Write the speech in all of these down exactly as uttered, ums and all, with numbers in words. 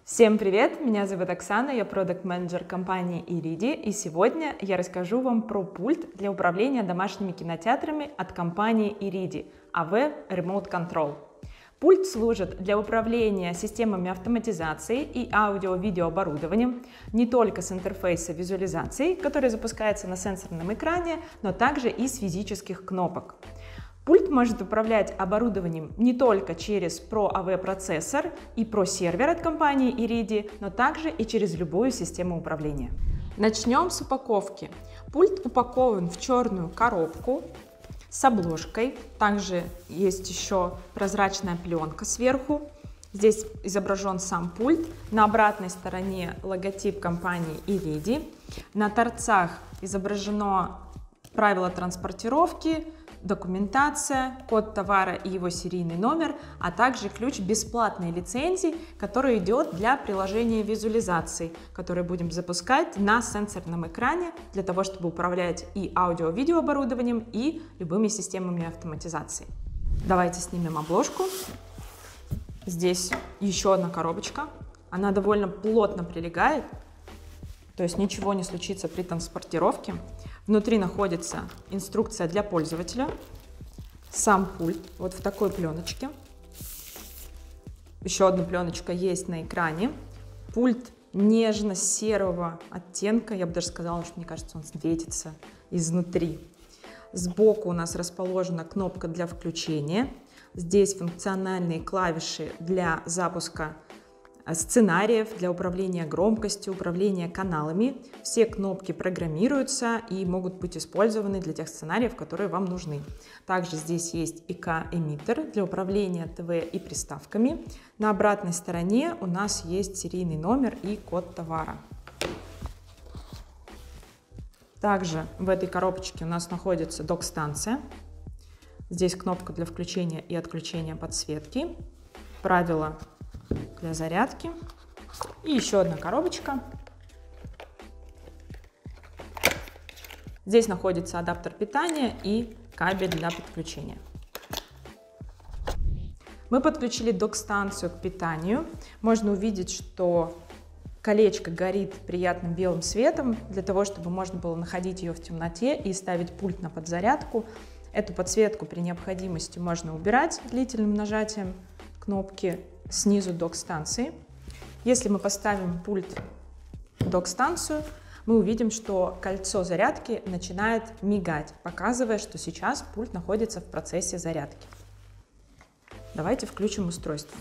Всем привет! Меня зовут Оксана, я продакт-менеджер компании Iridy, и сегодня я расскажу вам про пульт для управления домашними кинотеатрами от компании Iridy эй ви Remote Control. Пульт служит для управления системами автоматизации и аудио-видео оборудованием не только с интерфейса визуализации, который запускается на сенсорном экране, но также и с физических кнопок. Пульт может управлять оборудованием не только через Pro эй ви процессор и Pro сервер от компании Iridy, но также и через любую систему управления. Начнем с упаковки. Пульт упакован в черную коробку с обложкой. Также есть еще прозрачная пленка сверху. Здесь изображен сам пульт. На обратной стороне логотип компании Iridy. На торцах изображено правило транспортировки, документация, код товара и его серийный номер, а также ключ бесплатной лицензии, который идет для приложения визуализации, которое будем запускать на сенсорном экране для того, чтобы управлять и аудио-видео оборудованием, и любыми системами автоматизации. Давайте снимем обложку. Здесь еще одна коробочка. Она довольно плотно прилегает, то есть ничего не случится при транспортировке. Внутри находится инструкция для пользователя, сам пульт вот в такой пленочке. Еще одна пленочка есть на экране. Пульт нежно-серого оттенка, я бы даже сказала, что мне кажется, он светится изнутри. Сбоку у нас расположена кнопка для включения. Здесь функциональные клавиши для запуска сценариев, для управления громкостью, управления каналами. Все кнопки программируются и могут быть использованы для тех сценариев, которые вам нужны. Также здесь есть и ка-эмиттер для управления ТВ и приставками. На обратной стороне у нас есть серийный номер и код товара. Также в этой коробочке у нас находится док-станция. Здесь кнопка для включения и отключения подсветки, правила для зарядки и еще одна коробочка. Здесь находится адаптер питания и кабель для подключения. Мы подключили док-станцию к питанию. Можно увидеть, что колечко горит приятным белым светом, для того, чтобы можно было находить ее в темноте и ставить пульт на подзарядку. Эту подсветку при необходимости можно убирать длительным нажатием кнопки снизу док-станции. Если мы поставим пульт в док-станцию, мы увидим, что кольцо зарядки начинает мигать, показывая, что сейчас пульт находится в процессе зарядки. Давайте включим устройство.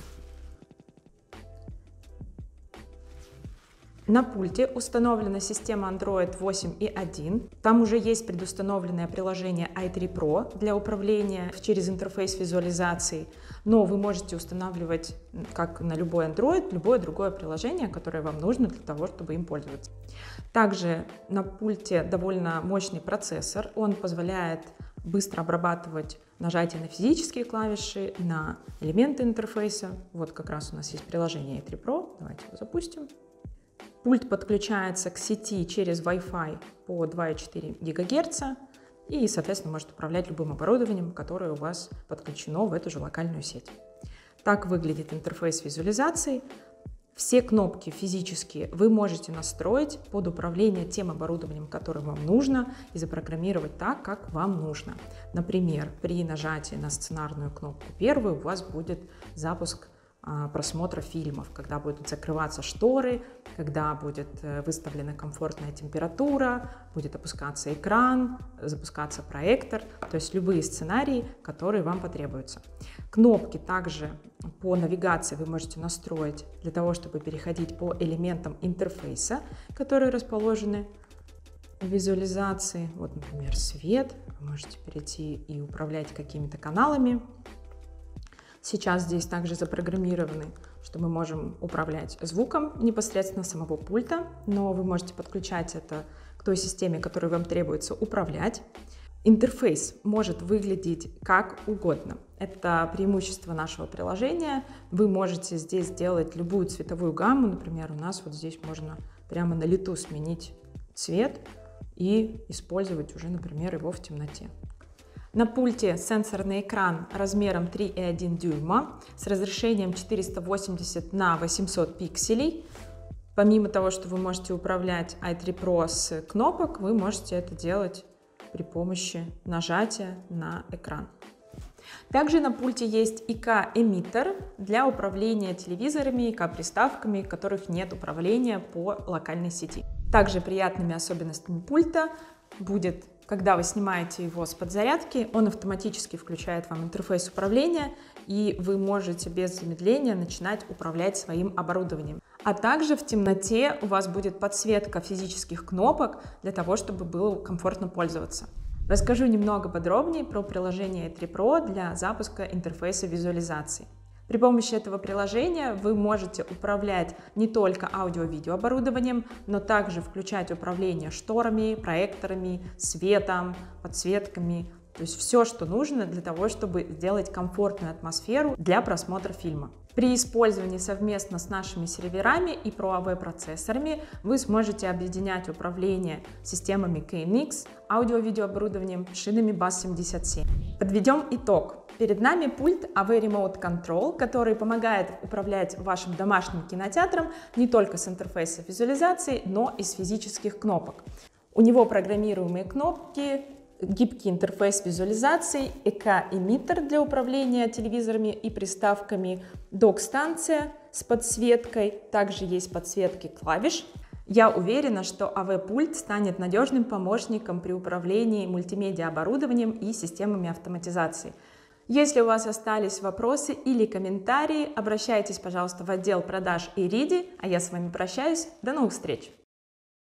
На пульте установлена система Android восемь и один. Там уже есть предустановленное приложение ай три про для управления через интерфейс визуализации, но вы можете устанавливать, как на любой Android, любое другое приложение, которое вам нужно для того, чтобы им пользоваться. Также на пульте довольно мощный процессор. Он позволяет быстро обрабатывать нажатие на физические клавиши, на элементы интерфейса. Вот как раз у нас есть приложение ай три про. Давайте его запустим. Пульт подключается к сети через Wi-Fi по два и четыре гигагерца и, соответственно, может управлять любым оборудованием, которое у вас подключено в эту же локальную сеть. Так выглядит интерфейс визуализации. Все кнопки физические вы можете настроить под управление тем оборудованием, которое вам нужно, и запрограммировать так, как вам нужно. Например, при нажатии на сценарную кнопку первую у вас будет запуск просмотра фильмов, когда будут закрываться шторы, когда будет выставлена комфортная температура, будет опускаться экран, запускаться проектор, то есть любые сценарии, которые вам потребуются. Кнопки также по навигации вы можете настроить для того, чтобы переходить по элементам интерфейса, которые расположены в визуализации. Вот, например, свет. Вы можете перейти и управлять какими-то каналами. Сейчас здесь также запрограммированы, что мы можем управлять звуком непосредственно самого пульта, но вы можете подключать это к той системе, которой вам требуется управлять. Интерфейс может выглядеть как угодно. Это преимущество нашего приложения. Вы можете здесь сделать любую цветовую гамму. Например, у нас вот здесь можно прямо на лету сменить цвет и использовать уже, например, его в темноте. На пульте сенсорный экран размером три и один дюйма с разрешением четыреста восемьдесят на восемьсот пикселей. Помимо того, что вы можете управлять ай три про с кнопок, вы можете это делать при помощи нажатия на экран. Также на пульте есть ай си-эмиттер для управления телевизорами, ай си-приставками, у которых нет управления по локальной сети. Также приятными особенностями пульта будет, когда вы снимаете его с подзарядки, он автоматически включает вам интерфейс управления, и вы можете без замедления начинать управлять своим оборудованием. А также в темноте у вас будет подсветка физических кнопок для того, чтобы было комфортно пользоваться. Расскажу немного подробнее про приложение ай три про для запуска интерфейса визуализации. При помощи этого приложения вы можете управлять не только аудио-видео оборудованием, но также включать управление шторами, проекторами, светом, подсветками, то есть все, что нужно для того, чтобы сделать комфортную атмосферу для просмотра фильма. При использовании совместно с нашими серверами и про эй ви процессорами вы сможете объединять управление системами кей эн икс, аудио-видеооборудованием, шинами бас семьдесят семь. Подведем итог. Перед нами пульт эй ви Remote Control, который помогает управлять вашим домашним кинотеатром не только с интерфейса визуализации, но и с физических кнопок. У него программируемые кнопки, гибкий интерфейс визуализации, ай си-эмиттер для управления телевизорами и приставками, док-станция с подсветкой, также есть подсветки клавиш. Я уверена, что эй ви-пульт станет надежным помощником при управлении мультимедиа-оборудованием и системами автоматизации. Если у вас остались вопросы или комментарии, обращайтесь, пожалуйста, в отдел продаж Ириди, а я с вами прощаюсь. До новых встреч!